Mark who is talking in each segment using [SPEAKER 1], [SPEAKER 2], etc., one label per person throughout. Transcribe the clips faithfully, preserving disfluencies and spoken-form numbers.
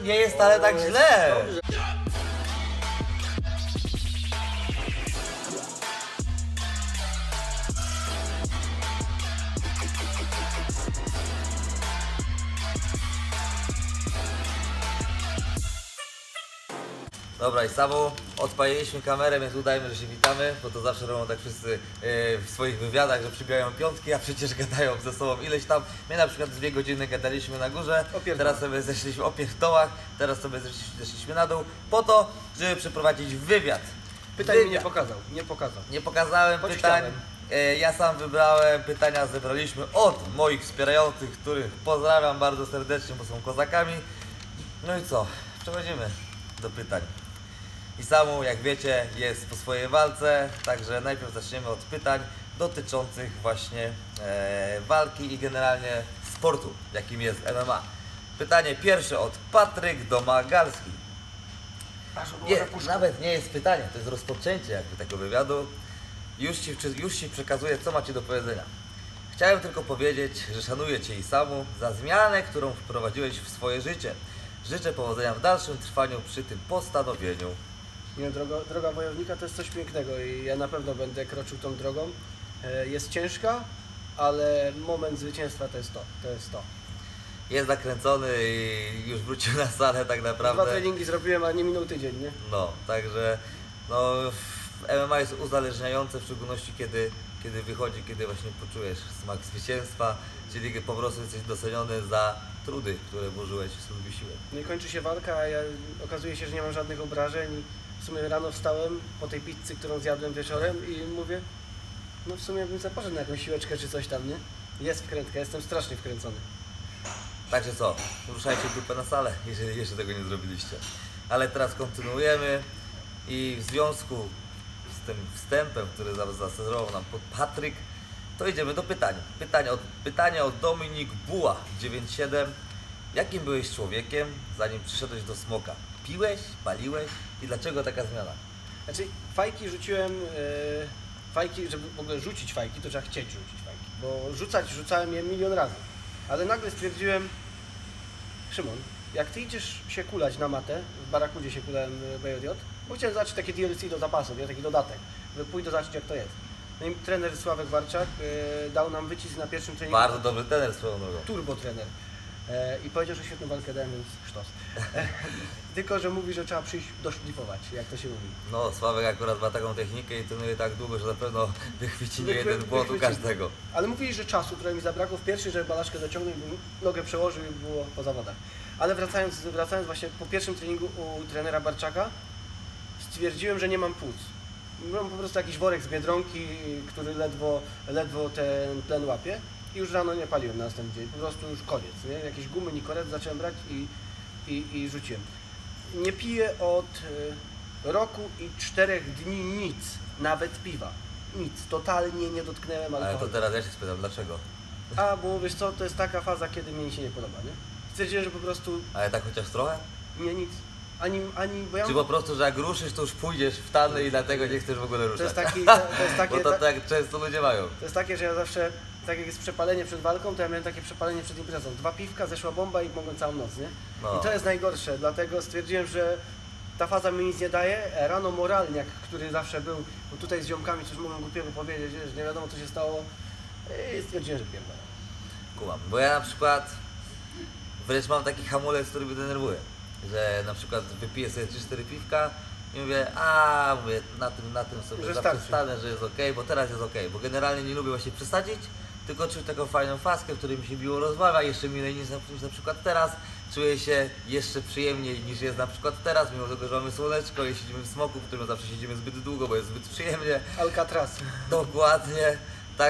[SPEAKER 1] nie jest wcale tak źle. Dobra, i Samu, odpaliliśmy kamerę, więc udajmy, że się witamy, bo to zawsze robią tak wszyscy yy, w swoich wywiadach, że przybijają piątki, a przecież gadają ze sobą ileś tam. My na przykład dwie godziny gadaliśmy na górze, teraz sobie zeszliśmy o pierdołach, teraz sobie zeszliśmy, zeszliśmy na dół, po to, żeby przeprowadzić wywiad.
[SPEAKER 2] Pytań mi nie pokazał, nie pokazał.
[SPEAKER 1] Nie pokazałem
[SPEAKER 2] Choć
[SPEAKER 1] pytań.
[SPEAKER 2] chciałem.
[SPEAKER 1] Ja sam wybrałem, pytania zebraliśmy od moich wspierających, których pozdrawiam bardzo serdecznie, bo są kozakami. No i co? Przechodzimy do pytań. I Samu, jak wiecie, jest po swojej walce, także najpierw zaczniemy od pytań dotyczących właśnie e, walki i generalnie sportu, jakim jest M M A. Pytanie pierwsze od Patryk Domagalski. Nie, nawet nie jest pytanie, to jest rozpoczęcie jakby tego wywiadu. Już ci, już ci przekazuję, co macie do powiedzenia. Chciałem tylko powiedzieć, że szanuję Cię i Samu za zmianę, którą wprowadziłeś w swoje życie. Życzę powodzenia w dalszym trwaniu przy tym postanowieniu.
[SPEAKER 2] Nie, droga, droga wojownika to jest coś pięknego i ja na pewno będę kroczył tą drogą. Jest ciężka, ale moment zwycięstwa to jest to, to jest to.
[SPEAKER 1] Jest zakręcony i już wrócił na salę tak naprawdę.
[SPEAKER 2] Dwa treningi zrobiłem, a nie minął tydzień, nie?
[SPEAKER 1] No, także no, M M A jest uzależniające, w szczególności kiedy, kiedy wychodzi, kiedy właśnie poczujesz smak zwycięstwa, czyli po prostu jesteś doceniony za trudy, które włożyłeś w swój wysiłek.
[SPEAKER 2] No i kończy się walka, a ja okazuje się, że nie mam żadnych obrażeń i w sumie rano wstałem po tej pizzy, którą zjadłem wieczorem i mówię, no w sumie bym sobie poszedł na jakąś siłeczkę czy coś tam, nie? Jest wkrętka, jestem strasznie wkręcony.
[SPEAKER 1] Także co, ruszajcie dupę na salę, jeżeli jeszcze tego nie zrobiliście. Ale teraz kontynuujemy i w związku z tym wstępem, który zaserwował nam Patryk, to idziemy do pytań. Pytanie od, pytanie od Dominik Buła dziewięć siedem. Jakim byłeś człowiekiem, zanim przyszedłeś do Smoka? Piłeś, paliłeś i dlaczego taka zmiana?
[SPEAKER 2] Znaczy fajki rzuciłem, yy, fajki, żeby w ogóle rzucić fajki, to trzeba chcieć rzucić fajki, bo rzucać rzucałem je milion razy. Ale nagle stwierdziłem, Szymon, jak ty idziesz się kulać na matę, w Barakudzie się kulałem B J J, bo chciałem zobaczyć takie D L C do zapasu, nie? Taki dodatek, że pójdę zobaczyć jak to jest. No i trener Sławek Warczak yy, dał nam wycisk na pierwszym treningu.
[SPEAKER 1] Bardzo dobry trener swoją drogą.
[SPEAKER 2] Turbo trener. E, I powiedział, że świetną walkę dałem, więc sztos. E, tylko, że mówi, że trzeba przyjść doszlifować, jak to się mówi.
[SPEAKER 1] No, Sławek akurat ma taką technikę i trenuje tak długo, że na pewno wychwyci nie
[SPEAKER 2] Wychwy,
[SPEAKER 1] jeden błąd u każdego.
[SPEAKER 2] Ale mówili, że czasu, które mi zabrakło w pierwszej, żeby balaszkę dociągnął, nogę przełożył i było po zawodach. Ale wracając, wracając właśnie po pierwszym treningu u trenera Barczaka, stwierdziłem, że nie mam płuc. Mam po prostu jakiś worek z Biedronki, który ledwo, ledwo ten tlen łapie. I już rano nie paliłem na następny dzień, po prostu już koniec, nie? Jakieś gumy, nikoret zacząłem brać i, i, i rzuciłem. Nie piję od y, roku i czterech dni nic, nawet piwa. Nic, totalnie nie dotknęłem alkoholu.
[SPEAKER 1] Ale to teraz ja się spytam, dlaczego?
[SPEAKER 2] A, bo wiesz co, to jest taka faza, kiedy mi się nie podoba, nie? Stwierdziłem, że po prostu...
[SPEAKER 1] Ale tak chociaż trochę?
[SPEAKER 2] Nie, nic. Ani, ani, bo ja
[SPEAKER 1] Czy po prostu, że jak ruszysz, to już pójdziesz w tany i dlatego nie chcesz w ogóle ruszać?
[SPEAKER 2] To jest, taki, to, to jest takie...
[SPEAKER 1] Bo to tak często ludzie mają.
[SPEAKER 2] To jest takie, że ja zawsze, tak jak jest przepalenie przed walką, to ja miałem takie przepalenie przed imprezą. Dwa piwka, zeszła bomba i mogłem całą noc, nie?
[SPEAKER 1] No.
[SPEAKER 2] I to jest najgorsze, dlatego stwierdziłem, że ta faza mi nic nie daje. Rano moralniak, który zawsze był, bo tutaj z ziomkami coś mogłem głupiego powiedzieć, że nie wiadomo co się stało, i stwierdziłem, że pierdolę.
[SPEAKER 1] Kumam, bo ja na przykład wręcz mam taki hamulec, który mnie denerwuje, że na przykład wypiję sobie trzy cztery piwka i mówię, a mówię, na tym, na tym sobie zaprzestanę, że jest ok, bo teraz jest ok, bo generalnie nie lubię właśnie przesadzić, tylko czuć taką fajną faskę, w której mi się miło rozmawia, jeszcze milej niż na, niż na przykład teraz, czuję się jeszcze przyjemniej niż jest na przykład teraz, mimo tego, że mamy słoneczko i siedzimy w Smoku, w którym zawsze siedzimy zbyt długo, bo jest zbyt przyjemnie.
[SPEAKER 2] Alcatraz.
[SPEAKER 1] Dokładnie.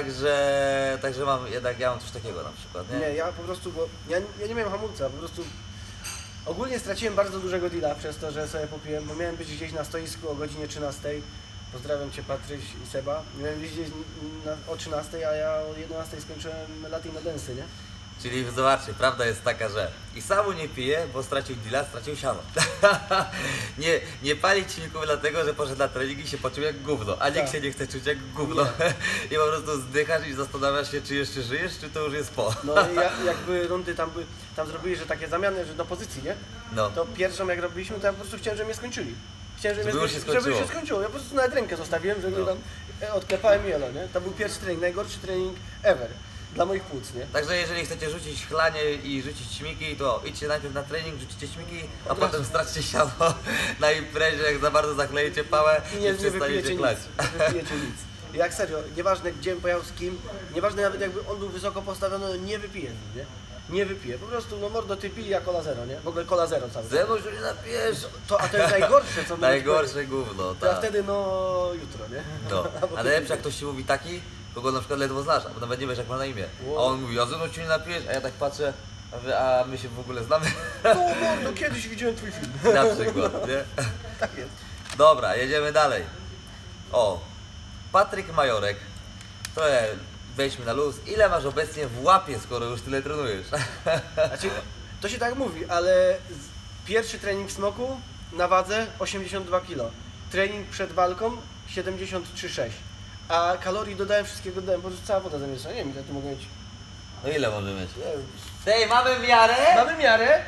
[SPEAKER 1] Także, także mam, jednak ja mam coś takiego na przykład, nie?
[SPEAKER 2] Nie, ja po prostu, bo ja, ja nie miałem hamulca, po prostu ogólnie straciłem bardzo dużego deala przez to, że sobie popiłem, bo miałem być gdzieś na stoisku o godzinie trzynastej. Pozdrawiam Cię Patryś i Seba. Miałem być gdzieś na, o trzynastej, a ja o jedenastej skończyłem Latino Dance, nie?
[SPEAKER 1] Czyli zobaczcie, prawda jest taka, że Isamu nie pije, bo stracił deala, stracił siano. nie, nie pali silników dlatego, że poszedł na trening i się poczuł jak gówno, a nikt
[SPEAKER 2] Tak.
[SPEAKER 1] się nie chce czuć jak gówno. I po prostu zdychasz i zastanawiasz się, czy jeszcze żyjesz, czy to już jest po.
[SPEAKER 2] No i ja, jakby rundy tam, by, tam zrobili, że takie zamiany, że do pozycji, nie?
[SPEAKER 1] No.
[SPEAKER 2] To pierwszą jak robiliśmy, to ja po prostu chciałem, żeby mnie skończyli. Chciałem, żeby,
[SPEAKER 1] Żeby
[SPEAKER 2] mnie
[SPEAKER 1] już się
[SPEAKER 2] skończyli, żeby
[SPEAKER 1] skończyło.
[SPEAKER 2] się skończyło. Ja po prostu nawet rękę zostawiłem, żeby
[SPEAKER 1] No.
[SPEAKER 2] tam e, odklepałem jelo, nie? To był pierwszy trening, najgorszy trening ever. Dla moich płuc, nie?
[SPEAKER 1] Także jeżeli chcecie rzucić chlanie i rzucić śmiki, to idźcie najpierw na trening, rzucicie śmiki, a
[SPEAKER 2] Od
[SPEAKER 1] potem
[SPEAKER 2] razu.
[SPEAKER 1] straćcie siano na imprezie, jak za bardzo zakleicie pałę
[SPEAKER 2] I
[SPEAKER 1] i,
[SPEAKER 2] nie, nie
[SPEAKER 1] przestaniecie
[SPEAKER 2] wypijecie
[SPEAKER 1] chlać.
[SPEAKER 2] nic. Nie wypijecie nic. Jak serio, nieważne gdzie bym pojechał z kim, nieważne nawet jakby on był wysoko postawiony, no nie wypiję z nim, nie? Nie wypiję. Po prostu, no mordo, ty pij ja cola zero, nie? W ogóle cola zero cały czas.
[SPEAKER 1] Ze mną się nie napijesz.
[SPEAKER 2] To, a to jest najgorsze, co możesz
[SPEAKER 1] Najgorsze
[SPEAKER 2] powiedzieć.
[SPEAKER 1] gówno,
[SPEAKER 2] To ja
[SPEAKER 1] tak.
[SPEAKER 2] wtedy, no, jutro, nie?
[SPEAKER 1] No.
[SPEAKER 2] Albo
[SPEAKER 1] A najlepsze jak ktoś ci mówi taki, kogo na przykład ledwo znasz, bo nawet nie wiesz jak ma na imię. A on mówi, a ze mną się nie napijesz, a ja tak patrzę, a, wy, a my się w ogóle znamy.
[SPEAKER 2] No mordo, kiedyś widziałem twój film.
[SPEAKER 1] Na przykład, nie?
[SPEAKER 2] Tak jest.
[SPEAKER 1] Dobra, jedziemy dalej. O, Patryk Majorek. Trochę wejdźmy na luz. Ile masz obecnie w łapie, skoro już tyle trenujesz?
[SPEAKER 2] Znaczy, to się tak mówi, ale z- pierwszy trening w smoku na wadze osiemdziesiąt dwa kilo. Trening przed walką siedemdziesiąt trzy przecinek sześć. A kalorii dodałem, wszystkiego dodałem, po prostu cała woda zamieszana. Nie wiem, ile tu mogę mieć.
[SPEAKER 1] No ile może mieć?
[SPEAKER 2] Nie wiem.
[SPEAKER 1] Tej, mamy miarę?
[SPEAKER 2] Mamy miarę?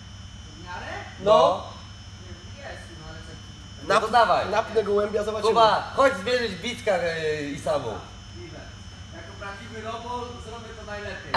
[SPEAKER 2] No.
[SPEAKER 1] No to dawaj.
[SPEAKER 2] Napnę gołębia, zobaczymy.
[SPEAKER 1] Kuba, chodź zmierzyć bitka yy, i samą.
[SPEAKER 3] Jako prawdziwy robot zrobię to najlepiej.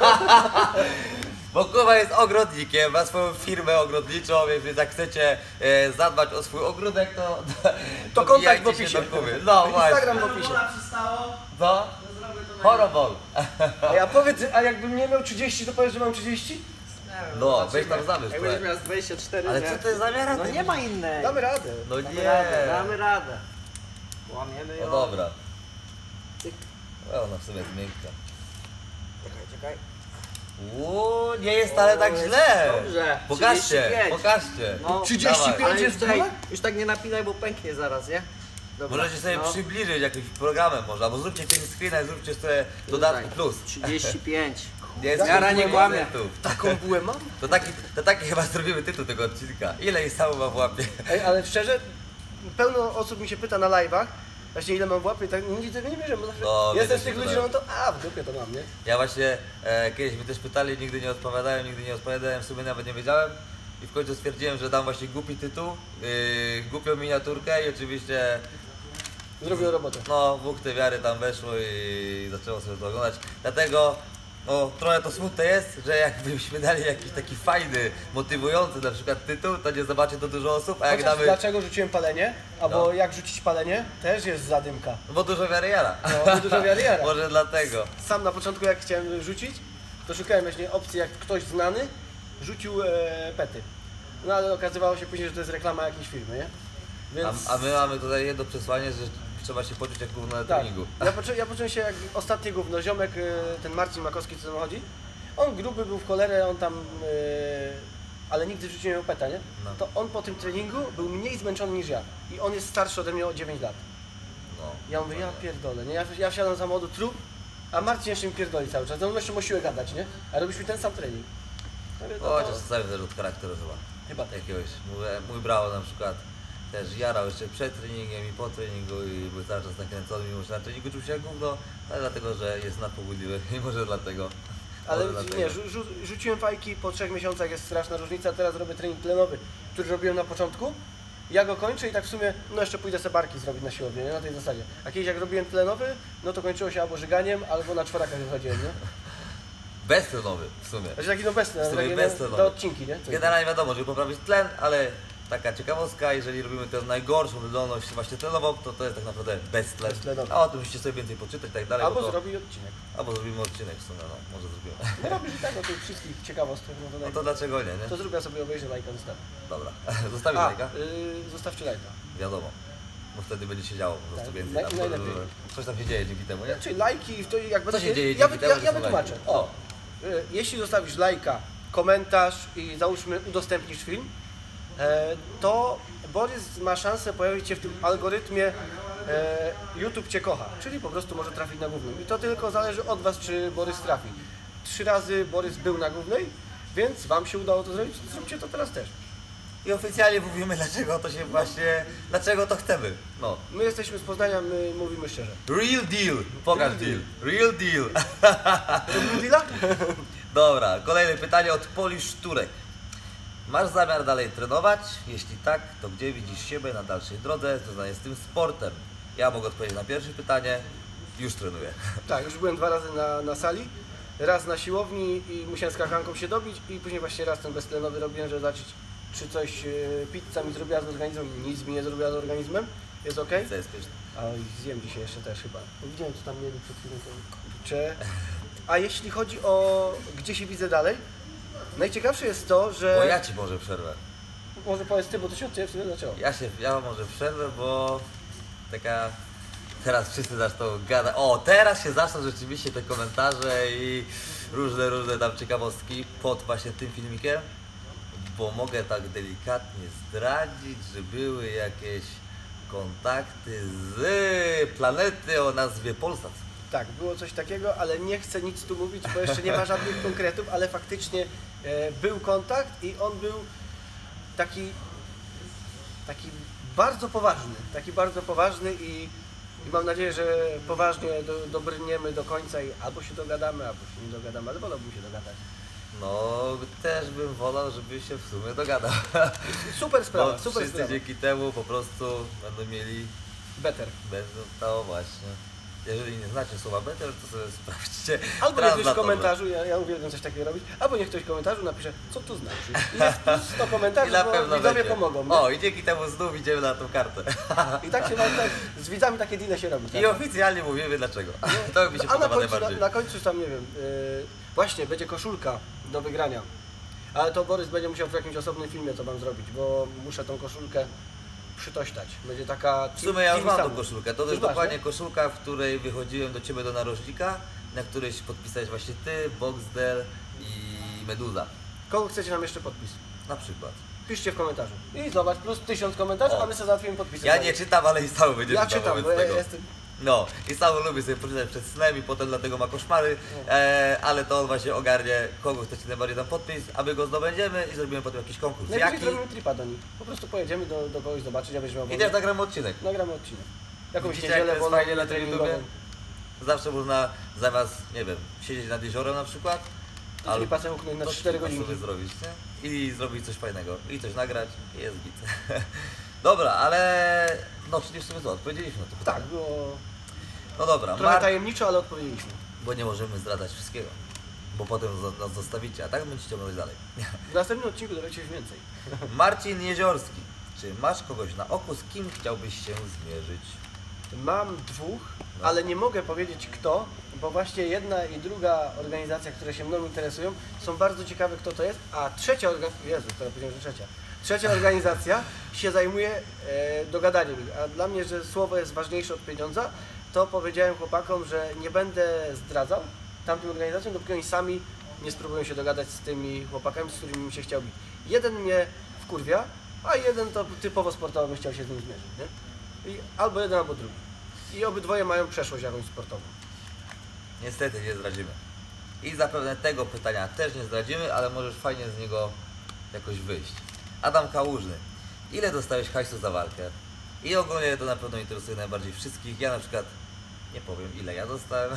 [SPEAKER 1] Bo Kuba jest ogrodnikiem, ma swoją firmę ogrodniczą, więc jak chcecie e, zadbać o swój ogródek, to
[SPEAKER 2] To kontakt w
[SPEAKER 1] dobijajcie się
[SPEAKER 2] opisie.
[SPEAKER 1] do Kuby. No właśnie.
[SPEAKER 2] Instagram w opisie.
[SPEAKER 3] Robola przystało,
[SPEAKER 1] No,
[SPEAKER 3] to zrobię to najlepiej.
[SPEAKER 1] chorobol.
[SPEAKER 2] A ja powiedz, a jakbym nie miał trzydzieści, to powiesz, że mam trzydzieści?
[SPEAKER 3] Nie wiem,
[SPEAKER 1] No,
[SPEAKER 3] zobaczymy.
[SPEAKER 1] weź tam zamysł
[SPEAKER 3] Jak
[SPEAKER 1] trochę.
[SPEAKER 3] będziesz miał z dwadzieścia cztery,
[SPEAKER 1] Ale
[SPEAKER 3] nie?
[SPEAKER 1] co to jest za miara?
[SPEAKER 3] No
[SPEAKER 1] ty?
[SPEAKER 3] nie ma innej.
[SPEAKER 2] Damy radę.
[SPEAKER 1] No
[SPEAKER 3] Damy
[SPEAKER 1] nie.
[SPEAKER 3] radę, damy radę. Łamiemy ją.
[SPEAKER 1] No dobra.
[SPEAKER 3] Cyk.
[SPEAKER 1] O, ona w sumie jest miękka.
[SPEAKER 3] Czekaj, czekaj.
[SPEAKER 1] Uuu, nie jest wcale tak
[SPEAKER 3] O, jest
[SPEAKER 1] źle.
[SPEAKER 3] dobrze.
[SPEAKER 1] Pokażcie,
[SPEAKER 3] trzydzieści pięć.
[SPEAKER 1] pokażcie.
[SPEAKER 3] No,
[SPEAKER 2] trzydzieści pięć
[SPEAKER 1] Dawaj.
[SPEAKER 3] ale
[SPEAKER 2] jest
[SPEAKER 3] już, tutaj,
[SPEAKER 2] dole?
[SPEAKER 3] już tak nie napinaj, bo pęknie zaraz, nie? Dobra.
[SPEAKER 1] Możecie sobie
[SPEAKER 3] no.
[SPEAKER 1] przybliżyć jakimś programem może, albo zróbcie pięć screena i zróbcie sobie dodatki
[SPEAKER 3] Tutaj.
[SPEAKER 1] plus.
[SPEAKER 3] trzydzieści pięć.
[SPEAKER 1] Nie jest
[SPEAKER 3] Miara nie kłamie.
[SPEAKER 2] Taką bułę mam?
[SPEAKER 1] To taki, to taki chyba zrobimy tytuł tego odcinka. Ile i samo ma w łapie?
[SPEAKER 2] Ej, ale szczerze, pełno osób mi się pyta na live'ach, właśnie ile mam w łapie, tak nigdy tego nie bierzemy, bo zawsze
[SPEAKER 1] No,
[SPEAKER 2] jestem
[SPEAKER 1] wiecie,
[SPEAKER 2] z tych
[SPEAKER 1] że
[SPEAKER 2] ludzi,
[SPEAKER 1] tak.
[SPEAKER 2] że no to a, w dupie to mam, nie?
[SPEAKER 1] Ja właśnie e, kiedyś mnie też pytali, nigdy nie odpowiadałem, nigdy nie odpowiadałem, w sumie nawet nie wiedziałem. I w końcu stwierdziłem, że dam właśnie głupi tytuł, yy, głupią miniaturkę i oczywiście
[SPEAKER 2] Zrobił robotę.
[SPEAKER 1] no Bóg te wiary tam weszło i zaczęło sobie to oglądać. Dlatego no, trochę to smutne jest, że jakbyśmy dali jakiś taki fajny, motywujący na przykład tytuł, to nie zobaczy to dużo osób, a jak
[SPEAKER 2] Chociaż
[SPEAKER 1] damy...
[SPEAKER 2] dlaczego rzuciłem palenie, albo
[SPEAKER 1] No.
[SPEAKER 2] jak rzucić palenie, też jest zadymka.
[SPEAKER 1] Bo dużo wiary jara.
[SPEAKER 2] No, bo dużo wiary jara.
[SPEAKER 1] Może dlatego.
[SPEAKER 2] Sam na początku jak chciałem rzucić, to szukałem właśnie opcji, jak ktoś znany rzucił e, pety. No ale okazywało się później, że to jest reklama jakiejś firmy, nie? Więc...
[SPEAKER 1] A, a my mamy tutaj jedno przesłanie, że trzeba się poczuć jak gówno na
[SPEAKER 2] Tak.
[SPEAKER 1] treningu.
[SPEAKER 2] Ja, poczu, ja poczułem się jak ostatnie gówno, ziomek, e, ten Marcin Makowski, co tam chodzi. On gruby był w cholerę, on tam, e, ale nigdy w życiu nie miał peta, nie?
[SPEAKER 1] No.
[SPEAKER 2] To on po tym treningu był mniej zmęczony niż ja. I on jest starszy ode mnie o dziewięć lat.
[SPEAKER 1] No.
[SPEAKER 2] Ja mówię, ja pierdolę, nie? Ja, ja wsiadam z samochodu trup, a Marcin jeszcze mi pierdoli cały czas. No jeszcze ma siłę gadać, nie? A robiliśmy ten sam trening. Mówię, no to-
[SPEAKER 1] Chociaż czasami też od charakteru chyba.
[SPEAKER 2] Chyba tak.
[SPEAKER 1] Jakiegoś. Mój, mój brawo na przykład też jarał jeszcze przed treningiem i po treningu i był cały czas nakręcony, mimo że na treningu czuł się jak gówno, ale dlatego, że jest nadpobudliwy i może dlatego.
[SPEAKER 2] Ale
[SPEAKER 1] może dlatego.
[SPEAKER 2] nie, rzu, rzu, rzuciłem fajki, po trzech miesiącach jest straszna różnica, teraz robię trening tlenowy, który robiłem na początku. Ja go kończę i tak w sumie, no jeszcze pójdę sobie barki zrobić na siłownię, nie? Na tej zasadzie. A kiedyś jak robiłem tlenowy, no to kończyło się albo żyganiem, albo na czworakach wychodziłem, nie?
[SPEAKER 1] Beztlenowy w sumie.
[SPEAKER 2] Znaczy taki no bez,
[SPEAKER 1] W sumie
[SPEAKER 2] takie,
[SPEAKER 1] bez
[SPEAKER 2] no,
[SPEAKER 1] tlenowy.
[SPEAKER 2] te odcinki, nie? Co-
[SPEAKER 1] Generalnie wiadomo, żeby poprawić tlen, ale taka ciekawostka, jeżeli robimy tę najgorszą wydolność właśnie tlenową, to to jest tak naprawdę beztlen.
[SPEAKER 2] Beztlenowy.
[SPEAKER 1] A o tym musicie sobie więcej poczytać i tak dalej.
[SPEAKER 2] Albo
[SPEAKER 1] bo to,
[SPEAKER 2] zrobi odcinek.
[SPEAKER 1] albo zrobimy odcinek w sumie, no może zrobimy.
[SPEAKER 2] No robisz i tak o tych wszystkich ciekawostkach, no to,
[SPEAKER 1] No
[SPEAKER 2] naj...
[SPEAKER 1] to dlaczego nie, nie?
[SPEAKER 2] to zrób, ja sobie obejrzę, lajka zostawię.
[SPEAKER 1] Dobra, zostawię
[SPEAKER 2] A,
[SPEAKER 1] lajka.
[SPEAKER 2] yy, zostawcie lajka.
[SPEAKER 1] Wiadomo, bo wtedy będzie się działo po prostu
[SPEAKER 2] Tak,
[SPEAKER 1] więcej.
[SPEAKER 2] naj-
[SPEAKER 1] Tam,
[SPEAKER 2] najlepiej.
[SPEAKER 1] Coś tam się dzieje dzięki temu, nie?
[SPEAKER 2] Czyli lajki, to jak
[SPEAKER 1] Co
[SPEAKER 2] będę
[SPEAKER 1] się dzieje
[SPEAKER 2] ja,
[SPEAKER 1] dzięki
[SPEAKER 2] ja,
[SPEAKER 1] temu, że
[SPEAKER 2] ja
[SPEAKER 1] są
[SPEAKER 2] wytłumaczę.
[SPEAKER 1] lajki?
[SPEAKER 2] O, y, jeśli zostawisz lajka, komentarz i załóżmy udostępnisz film, e, to Borys ma szansę pojawić się w tym algorytmie e, YouTube Cię kocha, czyli po prostu może trafić na główną. I to tylko zależy od Was, czy Borys trafi. trzy razy Borys był na głównej, więc wam się udało to zrobić, zróbcie to teraz też.
[SPEAKER 1] I oficjalnie mówimy, dlaczego to się właśnie, dlaczego to chcemy. No.
[SPEAKER 2] My jesteśmy z Poznania, my mówimy szczerze.
[SPEAKER 1] Real deal. Pokaż
[SPEAKER 2] Real
[SPEAKER 1] deal. Real deal.
[SPEAKER 2] To był deala?
[SPEAKER 1] Dobra, kolejne pytanie od Poli Szturek. Masz zamiar dalej trenować? Jeśli tak, to gdzie widzisz siebie na dalszej drodze związanej z tym sportem? Ja mogę odpowiedzieć na pierwsze pytanie. Już trenuję.
[SPEAKER 2] Tak, już byłem dwa razy na, na sali. Raz na siłowni i musiałem skakanką się dobić i później właśnie raz ten beztlenowy robiłem, żeby zobaczyć, czy coś e, pizza mi zrobiła z organizmem. Nic mi nie zrobiła z organizmem. Jest ok?
[SPEAKER 1] Co jest pyszne?
[SPEAKER 2] A zjem dzisiaj jeszcze też chyba. Widziałem, co tam mieli przed chwilą. Kurczę. A jeśli chodzi o gdzie się widzę dalej, najciekawsze jest to, że...
[SPEAKER 1] Bo ja ci może przerwę.
[SPEAKER 2] Może powiedz ty, bo to się od ciebie w sumie zaczęło.
[SPEAKER 1] Ja się, ja może przerwę, bo taka... Teraz wszyscy zaczną gadać. O, teraz się zaczną rzeczywiście te komentarze i różne, różne tam ciekawostki pod właśnie tym filmikiem. Bo mogę tak delikatnie zdradzić, że były jakieś kontakty z planety o nazwie Polsat.
[SPEAKER 2] Tak, było coś takiego, ale nie chcę nic tu mówić, bo jeszcze nie ma żadnych konkretów, ale faktycznie e, był kontakt i on był taki, taki bardzo poważny, taki bardzo poważny i, i mam nadzieję, że poważnie do, dobrniemy do końca i albo się dogadamy, albo się nie dogadamy, ale wolałbym się dogadać.
[SPEAKER 1] No, też bym wolał, żeby się w sumie dogadał.
[SPEAKER 2] Super sprawa,
[SPEAKER 1] Bo
[SPEAKER 2] super
[SPEAKER 1] wszyscy
[SPEAKER 2] sprawa.
[SPEAKER 1] dzięki temu po prostu będą mieli,
[SPEAKER 2] Better.
[SPEAKER 1] będą to właśnie. Jeżeli nie znacie słowa better, to sobie sprawdźcie.
[SPEAKER 2] Albo niech ktoś w
[SPEAKER 1] Translatowe.
[SPEAKER 2] komentarzu, ja, ja uwielbiam coś takiego robić, albo niech ktoś w komentarzu napisze, co to znaczy. I jest plus sto komentarzy,
[SPEAKER 1] I na
[SPEAKER 2] bo
[SPEAKER 1] pewno
[SPEAKER 2] widzowie
[SPEAKER 1] będzie.
[SPEAKER 2] pomogą. Nie?
[SPEAKER 1] O, i dzięki temu znów idziemy na tą kartę.
[SPEAKER 2] I tak się ma, tak, z widzami takie deale się robi.
[SPEAKER 1] I
[SPEAKER 2] Tak?
[SPEAKER 1] oficjalnie mówimy dlaczego. To mi się
[SPEAKER 2] A na
[SPEAKER 1] podoba
[SPEAKER 2] końcu, na,
[SPEAKER 1] najbardziej.
[SPEAKER 2] na końcu tam nie wiem, yy, właśnie będzie koszulka do wygrania. Ale to Borys będzie musiał w jakimś osobnym filmie to wam zrobić, bo muszę tą koszulkę przytośtać. Będzie taka...
[SPEAKER 1] W sumie ja już
[SPEAKER 2] team
[SPEAKER 1] mam tą
[SPEAKER 2] Samu.
[SPEAKER 1] koszulkę. To
[SPEAKER 2] Już
[SPEAKER 1] też
[SPEAKER 2] masz,
[SPEAKER 1] dokładnie
[SPEAKER 2] nie?
[SPEAKER 1] koszulka, w której wychodziłem do Ciebie do narożnika, na której się podpisałeś właśnie Ty, Boxdel i Meduza.
[SPEAKER 2] Kogo chcecie nam jeszcze podpis?
[SPEAKER 1] Na przykład.
[SPEAKER 2] Piszcie w komentarzu. I zobacz, plus tysiąc komentarzy,
[SPEAKER 1] O.
[SPEAKER 2] a my sobie załatwimy podpisy.
[SPEAKER 1] Ja nie czytam, ale i Samu będzie
[SPEAKER 2] Ja
[SPEAKER 1] czytał
[SPEAKER 2] czytam,
[SPEAKER 1] wobec
[SPEAKER 2] bo ja
[SPEAKER 1] tego.
[SPEAKER 2] jestem...
[SPEAKER 1] No, i Samu lubi sobie poczytać przed snem i potem dlatego ma koszmary, e, ale to on właśnie ogarnie, kogo chcecie najbardziej tam podpis, a my go zdobędziemy i zrobimy potem jakiś konkurs.
[SPEAKER 2] Najwyżej
[SPEAKER 1] Jaki?
[SPEAKER 2] zrobimy tripa do nich. Po prostu pojedziemy do, do kogoś zobaczyć, ja będziemy
[SPEAKER 1] I też nagramy odcinek.
[SPEAKER 2] nagramy odcinek. Jakąś
[SPEAKER 1] Widzicie, jak to
[SPEAKER 2] niedzielę
[SPEAKER 1] jest
[SPEAKER 2] wolną,
[SPEAKER 1] fajnie na tym
[SPEAKER 2] treningową.
[SPEAKER 1] YouTubie? Zawsze można zamiast, nie wiem, siedzieć nad jeziorem na przykład,
[SPEAKER 2] To tripa sobie uknąć na
[SPEAKER 1] to
[SPEAKER 2] cztery
[SPEAKER 1] tripa
[SPEAKER 2] godziny.
[SPEAKER 1] sobie zrobić, nie? I zrobić coś fajnego, i coś nagrać, i jest git. Dobra, ale no czyli w sumie co, odpowiedzieliśmy na to pytanie.
[SPEAKER 2] Tak, było
[SPEAKER 1] No dobra,
[SPEAKER 2] trochę
[SPEAKER 1] Mar...
[SPEAKER 2] tajemniczo, ale odpowiedzieliśmy.
[SPEAKER 1] bo nie możemy zdradzać wszystkiego, bo potem za- nas zostawicie, a tak będziecie ciągnąć dalej.
[SPEAKER 2] W następnym odcinku dowiecie się więcej.
[SPEAKER 1] Marcin Jeziorski, czy masz kogoś na oku, z kim chciałbyś się zmierzyć?
[SPEAKER 2] Mam dwóch,
[SPEAKER 1] No.
[SPEAKER 2] ale nie mogę powiedzieć kto, bo właśnie jedna i druga organizacja, które się mną interesują, są bardzo ciekawe kto to jest, a trzecia organizacja, Jezu, teraz powiedziałem, że trzecia, trzecia organizacja się zajmuje e, dogadaniem ich, a dla mnie, że słowo jest ważniejsze od pieniądza, to powiedziałem chłopakom, że nie będę zdradzał tamtym organizacjom, dopóki oni sami nie spróbują się dogadać z tymi chłopakami, z którymi mi się chciał bić. Jeden mnie wkurwia, a jeden to typowo sportowo bym chciał się z nim zmierzyć, nie? I albo jeden, albo drugi. I obydwoje mają przeszłość jakąś sportową.
[SPEAKER 1] Niestety nie zdradzimy. I zapewne tego pytania też nie zdradzimy, ale możesz fajnie z niego jakoś wyjść. Adam Kałużny. Ile dostałeś hajsu za walkę? I ogólnie to na pewno interesuje najbardziej wszystkich. Ja na przykład nie powiem ile ja dostałem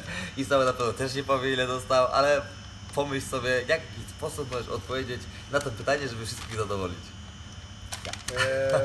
[SPEAKER 1] i sam na pewno też nie powie ile dostał, ale pomyśl sobie w jaki sposób możesz odpowiedzieć na to pytanie, żeby wszystkich zadowolić.
[SPEAKER 2] Eee,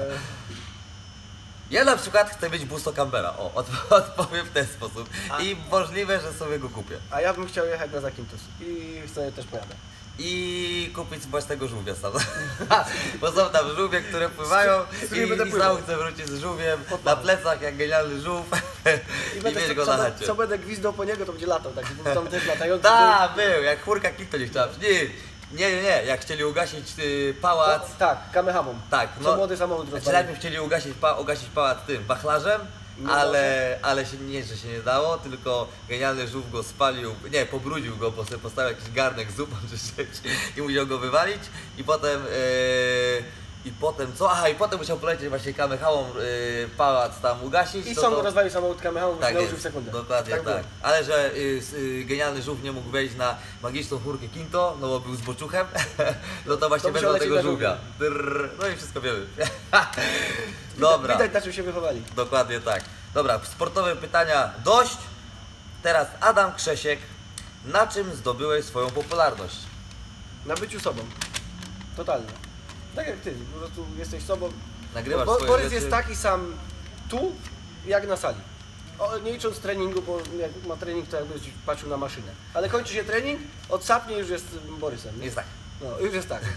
[SPEAKER 1] Ja na przykład chcę mieć Busto Campera. O, odp- odpowiem w ten sposób.
[SPEAKER 2] A-
[SPEAKER 1] I możliwe, że sobie go kupię.
[SPEAKER 2] a ja bym chciał jechać na Zakynthos i sobie też pojadę.
[SPEAKER 1] I kupić własnego żółwia sam. Bo są tam żółwie, które pływają
[SPEAKER 2] z którymi
[SPEAKER 1] i,
[SPEAKER 2] będę
[SPEAKER 1] i
[SPEAKER 2] pływał.
[SPEAKER 1] sam chcę wrócić z żółwiem
[SPEAKER 2] Pod
[SPEAKER 1] na
[SPEAKER 2] pachą.
[SPEAKER 1] plecach jak genialny żółw i,
[SPEAKER 2] I będę,
[SPEAKER 1] mieć go
[SPEAKER 2] co,
[SPEAKER 1] na
[SPEAKER 2] co,
[SPEAKER 1] chacie.
[SPEAKER 2] co będę gwizdał po niego, to będzie latał, tak, bo tam też latający.
[SPEAKER 1] Da, był, jak chórka kit to nie chciała. Nie, nie, nie, nie, jak chcieli ugasić y, pałac.
[SPEAKER 2] No, tak, kamehamą.
[SPEAKER 1] Tak,
[SPEAKER 2] Co
[SPEAKER 1] no.
[SPEAKER 2] młody samochód
[SPEAKER 1] Znaczy
[SPEAKER 2] rozwalił.
[SPEAKER 1] najpierw chcieli ugasić, pa, ugasić pałac tym wachlarzem,
[SPEAKER 2] No
[SPEAKER 1] ale, ale się nie, że się nie dało, tylko genialny żółw go spalił, nie, pobrudził go, bo sobie postawił jakiś garnek z zupą czy czymś i musiał go wywalić i potem yy, I potem co? Aha, i potem musiał polecieć właśnie kamechałą yy, pałac tam ugasić.
[SPEAKER 2] I
[SPEAKER 1] to
[SPEAKER 2] sam
[SPEAKER 1] to...
[SPEAKER 2] rozwalił samochód kamechałą,
[SPEAKER 1] Tak
[SPEAKER 2] użył w
[SPEAKER 1] jest,
[SPEAKER 2] sekundę.
[SPEAKER 1] dokładnie tak.
[SPEAKER 2] było.
[SPEAKER 1] Ale że y, y, genialny żółw nie mógł wejść na magiczną chórkę Kinto, no bo był zboczuchem, no to właśnie
[SPEAKER 2] To musiał
[SPEAKER 1] będą
[SPEAKER 2] lecieć
[SPEAKER 1] tego
[SPEAKER 2] na
[SPEAKER 1] żółwia. Drrr, no i wszystko wiemy. Dobra,
[SPEAKER 2] Widać, na czym się wychowali.
[SPEAKER 1] dokładnie tak. Dobra, sportowe pytania dość. Teraz Adam Krzesiek. Na czym zdobyłeś swoją popularność?
[SPEAKER 2] Na byciu sobą. Totalnie. Tak jak ty, po prostu jesteś sobą.
[SPEAKER 1] Nagrywasz
[SPEAKER 2] Bo,
[SPEAKER 1] swoje
[SPEAKER 2] Borys
[SPEAKER 1] rzeczy.
[SPEAKER 2] jest taki sam tu, jak na sali. O, nie licząc treningu, bo jak ma trening, to jakbyś patrzył na maszynę. Ale kończy się trening, odsapnie już jest Borysem. Nie?
[SPEAKER 1] Jest tak.
[SPEAKER 2] No, już jest tak.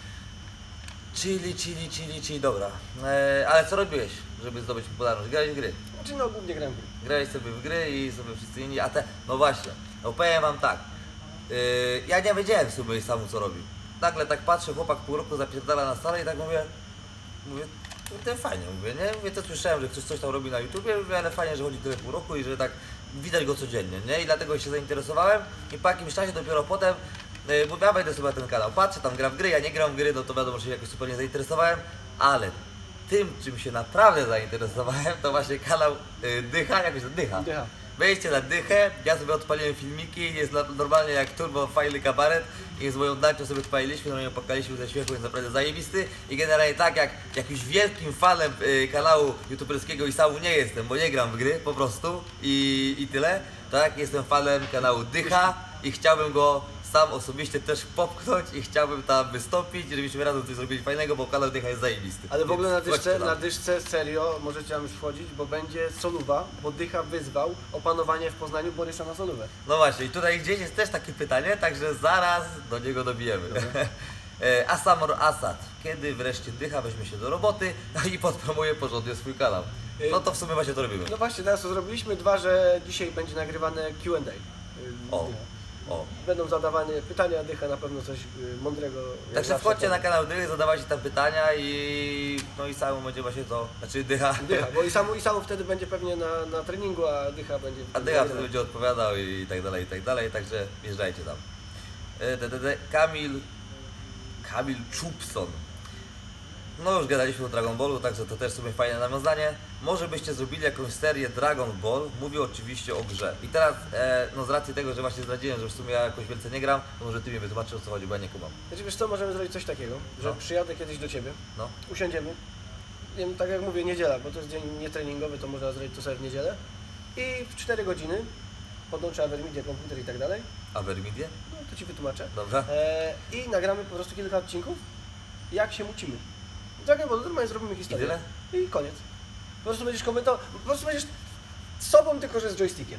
[SPEAKER 1] Chili, chili, chili, chili, dobra. E, ale co robiłeś, żeby zdobyć popularność? Grałeś w gry.
[SPEAKER 2] Znaczy no, głównie gram w gry.
[SPEAKER 1] Grałeś sobie w gry i sobie wszyscy inni, a te, no właśnie, no powiem wam tak, yy, ja nie wiedziałem sobie samu co robił. Nagle tak patrzę, chłopak pół roku zapierdala na salę i tak mówię, mówię, to fajnie, mówię, nie? Mówię, to słyszałem, że ktoś coś tam robi na YouTubie, mówię, ale fajnie, że chodzi tyle pół roku i że tak widać go codziennie, nie? I dlatego się zainteresowałem i po jakimś czasie dopiero potem yy, mówię, a wejdę sobie na ten kanał, patrzę, tam gram w gry, ja nie gram w gry, no to wiadomo, że się jakoś super nie zainteresowałem, ale tym, czym się naprawdę zainteresowałem, to właśnie kanał y, Dycha, jakoś to Dycha.
[SPEAKER 2] Dycha.
[SPEAKER 1] Wejdźcie na Dychę, ja sobie odpaliłem filmiki, jest na, normalnie jak turbo fajny kabaret i z moją dancią sobie odpaliliśmy, no i pokazaliśmy ze śmiechu, jest naprawdę zajebisty i generalnie tak jak jakimś wielkim fanem y, kanału youtuberskiego i samu nie jestem, bo nie gram w gry po prostu i, i tyle, tak, jestem fanem kanału Dycha i chciałbym go sam osobiście też popchnąć i chciałbym tam wystąpić, żebyśmy razem coś zrobili fajnego, bo kanał Dycha jest zajebisty.
[SPEAKER 2] Ale w ogóle na
[SPEAKER 1] Więc
[SPEAKER 2] dyszce,
[SPEAKER 1] chodźcie
[SPEAKER 2] na
[SPEAKER 1] tam.
[SPEAKER 2] dyszce serio możecie tam już wchodzić, bo będzie soluwa, bo Dycha wyzwał opanowanie w Poznaniu Borysa na solówę.
[SPEAKER 1] No właśnie, i tutaj gdzieś jest też takie pytanie, także zaraz do niego dobijemy. E, Asamor Asad, kiedy wreszcie Dycha weźmie się do roboty no i podpromuje porządnie swój kanał? No to w sumie właśnie to robimy.
[SPEAKER 2] No właśnie, teraz to zrobiliśmy. Dwa, że dzisiaj będzie nagrywane Q and A.
[SPEAKER 1] O, o.
[SPEAKER 2] Będą zadawane pytania, Dycha na pewno coś y, mądrego. jak
[SPEAKER 1] Także
[SPEAKER 2] zawsze
[SPEAKER 1] wchodźcie na
[SPEAKER 2] powie.
[SPEAKER 1] kanał Dychy, zadawajcie tam pytania i no i sam będzie właśnie to, znaczy Dycha.
[SPEAKER 2] Dycha, bo i samo, i samo wtedy będzie pewnie na, na treningu, a Dycha będzie...
[SPEAKER 1] A Dycha wtedy będzie odpowiadał i tak dalej, i tak dalej, także wjeżdżajcie tam. E, de, de, de, Kamil, Kamil Czupson. No już gadaliśmy o Dragon Ballu, także to też sobie fajne nawiązanie. Może byście zrobili jakąś serię Dragon Ball, mówię oczywiście o grze. I teraz, e, no z racji tego, że właśnie zdradziłem, że w sumie ja jakoś wielce nie gram, to może ty mi wytłumaczysz o co chodzi, bo ja nie kumam.
[SPEAKER 2] Znaczy wiesz co, możemy zrobić coś takiego, że
[SPEAKER 1] No.
[SPEAKER 2] przyjadę kiedyś do Ciebie,
[SPEAKER 1] No,
[SPEAKER 2] usiądziemy, nie wiem, tak jak mówię, niedziela, bo to jest dzień nietreningowy, to można zrobić to sobie w niedzielę i w cztery godziny podłączę Avermedia, komputer i tak dalej,
[SPEAKER 1] a Vermidie?
[SPEAKER 2] no to Ci wytłumaczę.
[SPEAKER 1] Dobra.
[SPEAKER 2] E, I nagramy po prostu kilka odcinków, jak się mucimy. Tak, bo normalnie zrobimy historię.
[SPEAKER 1] tyle?
[SPEAKER 2] I koniec. Po prostu będziesz komentował, po prostu będziesz sobą, tylko że z joystickiem.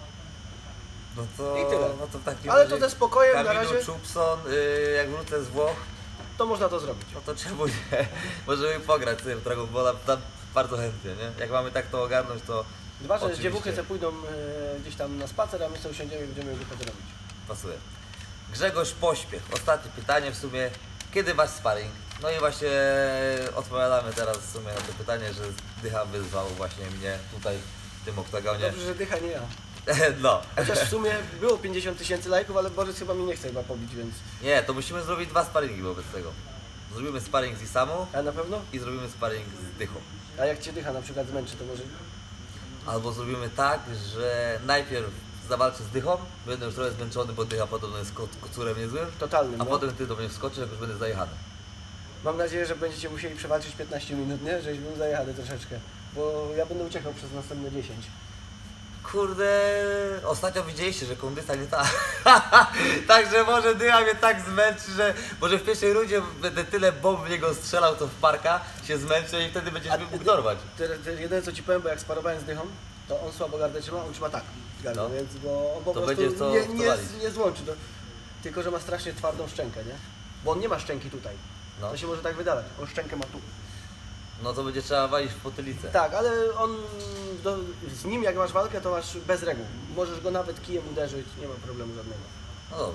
[SPEAKER 1] No to,
[SPEAKER 2] I tyle.
[SPEAKER 1] No to w takim
[SPEAKER 2] Ale
[SPEAKER 1] razie
[SPEAKER 2] to ze spokojem na
[SPEAKER 1] Kamilu
[SPEAKER 2] razie,
[SPEAKER 1] Czupson, y, jak wrócę z Włoch,
[SPEAKER 2] to można to zrobić.
[SPEAKER 1] no to czemu nie? Możemy pograć sobie w Dragon Balla, tam bardzo chętnie, nie? Jak mamy tak to ogarnąć, to
[SPEAKER 2] Dwa, że
[SPEAKER 1] Oczywiście.
[SPEAKER 2] dziewuchy se pójdą e, gdzieś tam na spacer, a my sobie usiądziemy i będziemy głupotę robić.
[SPEAKER 1] pasuje. Grzegorz Pośpiech, ostatnie pytanie w sumie, kiedy wasz sparring? No i właśnie odpowiadamy teraz w sumie na to pytanie, że Dycha wyzwał właśnie mnie tutaj w tym oktagonie.
[SPEAKER 2] Dobrze, że Dycha nie ja.
[SPEAKER 1] No.
[SPEAKER 2] Chociaż w sumie było pięćdziesiąt tysięcy lajków, ale Borys chyba mi nie chce chyba pobić, więc...
[SPEAKER 1] Nie, to musimy zrobić dwa sparingi wobec tego. Zrobimy sparring z Isamu
[SPEAKER 2] A na pewno?
[SPEAKER 1] i zrobimy sparring z Dychą.
[SPEAKER 2] A jak Cię Dycha na przykład zmęczy, to może...
[SPEAKER 1] Albo zrobimy tak, że najpierw zawalczę z Dychą, będę już trochę zmęczony, bo Dycha podobno jest ko- kocurem niezłym,
[SPEAKER 2] Totalnym,
[SPEAKER 1] a
[SPEAKER 2] no.
[SPEAKER 1] potem ty do mnie wskoczysz, jak już będę zajechany.
[SPEAKER 2] Mam nadzieję, że będziecie musieli przewalczyć piętnaście minut, nie? Żeś był zajechany troszeczkę. Bo ja będę uciekał przez następne dziesięć.
[SPEAKER 1] Kurde, ostatnio widzieliście, że kondycja nie ta. Także może Dycha mnie tak zmęczy, że może w pierwszej rundzie będę tyle bomb w niego strzelał, to w parka się zmęczę i wtedy będziesz
[SPEAKER 2] A-
[SPEAKER 1] mógł dorwać.
[SPEAKER 2] Te- te- Jedyne co Ci powiem, bo jak sparowałem z Dychą, to on słabo gardę trzyma, on trzyma tak. Gardę,
[SPEAKER 1] No.
[SPEAKER 2] więc bo on po
[SPEAKER 1] To
[SPEAKER 2] prostu
[SPEAKER 1] będzie co
[SPEAKER 2] nie, nie,
[SPEAKER 1] wprowadzić.
[SPEAKER 2] nie złączy. To, tylko, że ma strasznie twardą szczękę, nie? Bo on nie ma szczęki tutaj.
[SPEAKER 1] No.
[SPEAKER 2] To się może tak wydawać. On szczękę ma tu.
[SPEAKER 1] No to będzie trzeba walić w potylicę.
[SPEAKER 2] Tak, ale on, do, z nim jak masz walkę, to masz bez reguł. Możesz go nawet kijem uderzyć, nie ma problemu żadnego.
[SPEAKER 1] No dobra.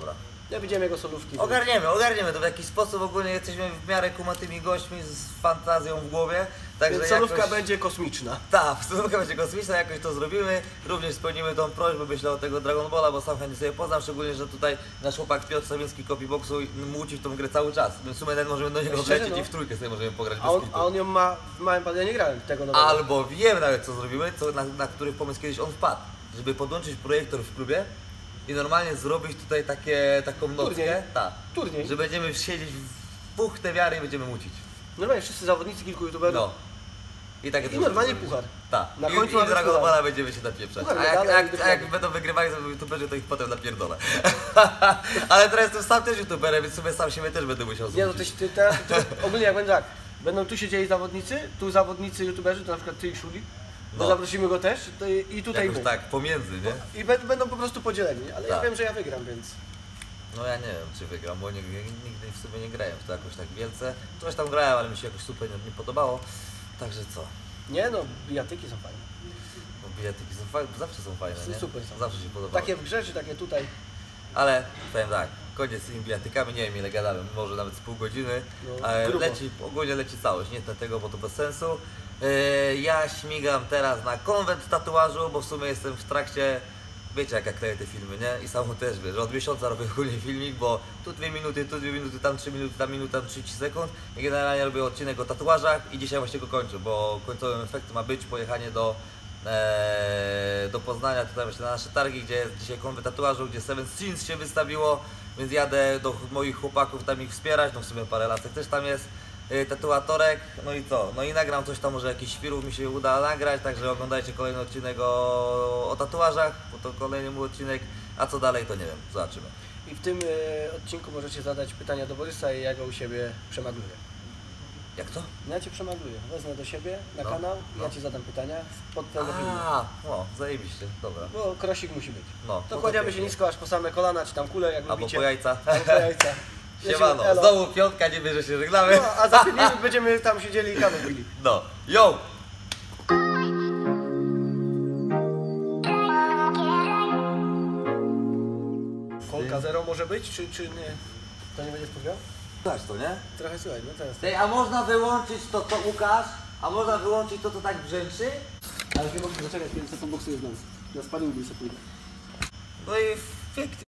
[SPEAKER 2] Ja widziałem jego solówki.
[SPEAKER 1] Ogarniemy, ogarniemy to w jakiś sposób, ogólnie jesteśmy w miarę kumatymi gośćmi z fantazją w głowie. Także
[SPEAKER 2] Więc solówka
[SPEAKER 1] jakoś...
[SPEAKER 2] będzie kosmiczna.
[SPEAKER 1] Tak, solówka będzie kosmiczna, jakoś to zrobimy. Również spełnimy tą prośbę, myślę o tego Dragon Balla, bo sam chętnie sobie poznam, szczególnie, że tutaj nasz chłopak Piotr Sawiński Copyboxu muci w tą grę cały czas. My w sumie nawet możemy do niego
[SPEAKER 2] Szczerze,
[SPEAKER 1] wlecieć
[SPEAKER 2] no.
[SPEAKER 1] i w trójkę sobie możemy pograć
[SPEAKER 2] A
[SPEAKER 1] bez
[SPEAKER 2] on,
[SPEAKER 1] kitu.
[SPEAKER 2] a on ją ma w małym padle, ja nie grałem tego nowego.
[SPEAKER 1] Albo wiem nawet co zrobimy, co, na, na który pomysł kiedyś on wpadł. Żeby podłączyć projektor w klubie i normalnie zrobić tutaj takie, taką nockę.
[SPEAKER 2] Turniej.
[SPEAKER 1] Tak.
[SPEAKER 2] Turniej.
[SPEAKER 1] Że będziemy siedzieć w puch te wiary i będziemy mucić.
[SPEAKER 2] Normalnie wszyscy zawodnicy, kilku youtuberów.
[SPEAKER 1] No. I, takie
[SPEAKER 2] I
[SPEAKER 1] coś
[SPEAKER 2] normalnie
[SPEAKER 1] zrobić.
[SPEAKER 2] puchar.
[SPEAKER 1] Tak.
[SPEAKER 2] Na
[SPEAKER 1] I,
[SPEAKER 2] końcu
[SPEAKER 1] i
[SPEAKER 2] mamy
[SPEAKER 1] Dragon
[SPEAKER 2] puchar.
[SPEAKER 1] Balla będziemy się napieprzać.
[SPEAKER 2] Puchar
[SPEAKER 1] A jak,
[SPEAKER 2] medale,
[SPEAKER 1] jak,
[SPEAKER 2] dokładnie.
[SPEAKER 1] a jak będą wygrywali za youtuberzy, to ich potem napierdolę. Ale teraz jestem sam też youtuberem, więc sobie sam siebie też będę musiał
[SPEAKER 2] Nie no,
[SPEAKER 1] zmusić.
[SPEAKER 2] ty, ty, teraz, ty, ogólnie jak będzie tak, będą tu siedzieli zawodnicy, tu zawodnicy youtuberzy, to na przykład ty i Szuli, to
[SPEAKER 1] No.
[SPEAKER 2] zaprosimy go też to i, i tutaj
[SPEAKER 1] Jakoś
[SPEAKER 2] my.
[SPEAKER 1] tak pomiędzy, nie?
[SPEAKER 2] I będą, będą po prostu podzieleni, ale ja
[SPEAKER 1] Tak.
[SPEAKER 2] wiem, że ja wygram, więc...
[SPEAKER 1] No ja nie wiem czy wygram, bo nigdy, nigdy w sobie nie grałem w to jakoś tak wielce. Coś tam grałem, ale mi się jakoś super nie, nie podobało. Także co?
[SPEAKER 2] Nie no, bijatyki są fajne.
[SPEAKER 1] No bijatyki są fajne, zawsze są fajne, nie?
[SPEAKER 2] Super są.
[SPEAKER 1] Zawsze się podobało.
[SPEAKER 2] Takie w grze, czy takie tutaj?
[SPEAKER 1] Ale powiem tak, koniec z tymi bijatykami, nie wiem ile gadałem, może nawet z pół godziny,
[SPEAKER 2] No,
[SPEAKER 1] ale
[SPEAKER 2] grubo.
[SPEAKER 1] leci, ogólnie leci całość, nie tnę tego, bo to bez sensu. Yy, ja śmigam teraz na konwent tatuażu, bo w sumie jestem w trakcie, wiecie jak ja kleję te filmy, nie? I samo też wiesz, że od miesiąca robię ogólnie filmik, bo tu dwie minuty, tu dwie minuty, tam trzy minuty, tam minuta, tam trzydzieści sekund i generalnie robię odcinek o tatuażach i dzisiaj właśnie go kończę, bo końcowym efektem ma być pojechanie do Eee, do Poznania, tutaj właśnie na nasze targi, gdzie jest dzisiaj konwent tatuażu, gdzie Seven Sins się wystawiło, więc jadę do moich chłopaków tam ich wspierać, no w sumie parę lasek też tam jest, yy, tatuatorek, no i co, no i nagram coś tam, może jakiś świrów mi się uda nagrać, także oglądajcie kolejny odcinek o, o tatuażach, bo to kolejny mój odcinek, a co dalej to nie wiem, zobaczymy.
[SPEAKER 2] I w tym e, odcinku możecie zadać pytania do Borysa i ja go u siebie przemagluję.
[SPEAKER 1] Jak to?
[SPEAKER 2] Ja Cię przemagluję, wezmę do siebie na
[SPEAKER 1] No,
[SPEAKER 2] kanał i
[SPEAKER 1] no.
[SPEAKER 2] ja Ci zadam pytania pod tego filmu.
[SPEAKER 1] A, no, zajebiście, dobra.
[SPEAKER 2] Bo krosik musi być.
[SPEAKER 1] No,
[SPEAKER 2] To
[SPEAKER 1] no
[SPEAKER 2] kładziemy
[SPEAKER 1] pięknie.
[SPEAKER 2] się nisko aż po same kolana, czy tam kule, jak
[SPEAKER 1] Albo
[SPEAKER 2] lubicie.
[SPEAKER 1] po jajca.
[SPEAKER 2] Albo po jajca.
[SPEAKER 1] Siemano,
[SPEAKER 2] Elo.
[SPEAKER 1] znowu piątka, nie bierze się, żegnamy.
[SPEAKER 2] No, a za pięć minut będziemy tam siedzieli i kawę pili.
[SPEAKER 1] No, yo!
[SPEAKER 2] Kolka zero może być, czy, czy nie? To nie będzie spóźniał?
[SPEAKER 1] Dasz to, nie?
[SPEAKER 2] Trochę słuchaj, no teraz.
[SPEAKER 1] Ej, a można wyłączyć to, co Łukasz? A można wyłączyć to, co tak brzęczy?
[SPEAKER 2] Ale nie mogę zaczekać, kiedy to boksuje z nas. Na sparingu sobie pójdę.
[SPEAKER 1] No i pięknie.